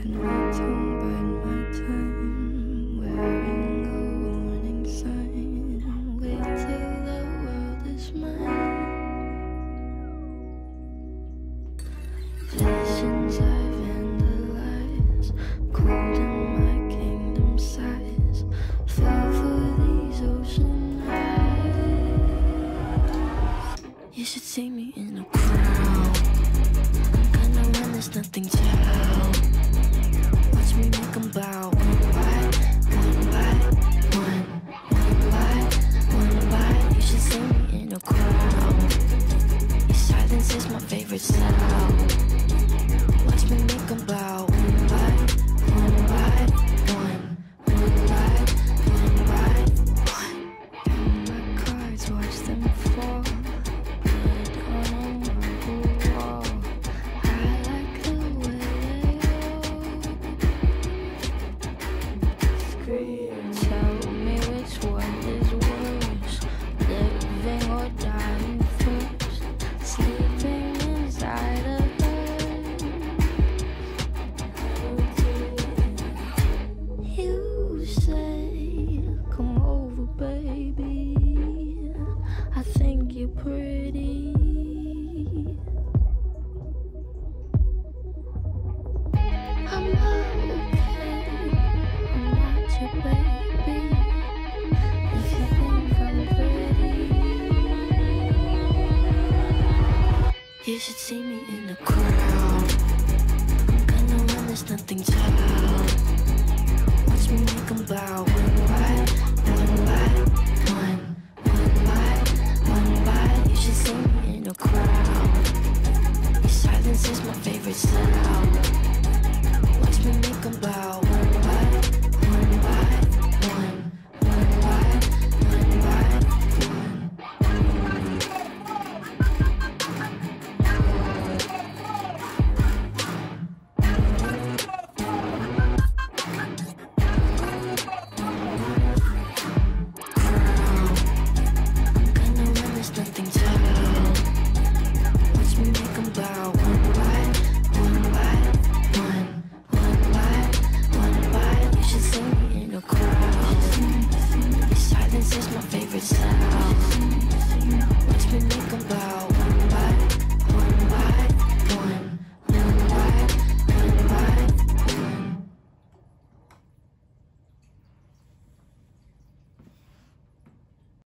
my tongue, bite my time, wearing a warning sign. Wait till the world is mine. Visions I've vandalized, cold in my kingdom size. Fell for these ocean eyes. You should see me in a crowd. I'm gonna run, there's nothing to help. Watch me make them bow. One by one, one by. You should see me in a crowd. Your silence is my favorite sound. Watch me make them bow. One by one, one by one. Count my cards, watch them fall. Put on a marble wall. I like the way they all scream. Tell me which one is worse, living or dying first. Sleeping inside a You say, come over, baby. I think you're pretty. I'm not okay. I'm not your baby. If you think I'm pretty, you should see me in the crowd. I'm gonna run, there's nothing to help. Watch me make them bow. One by one. You should see me in a crowd. Your silence is my favorite sound.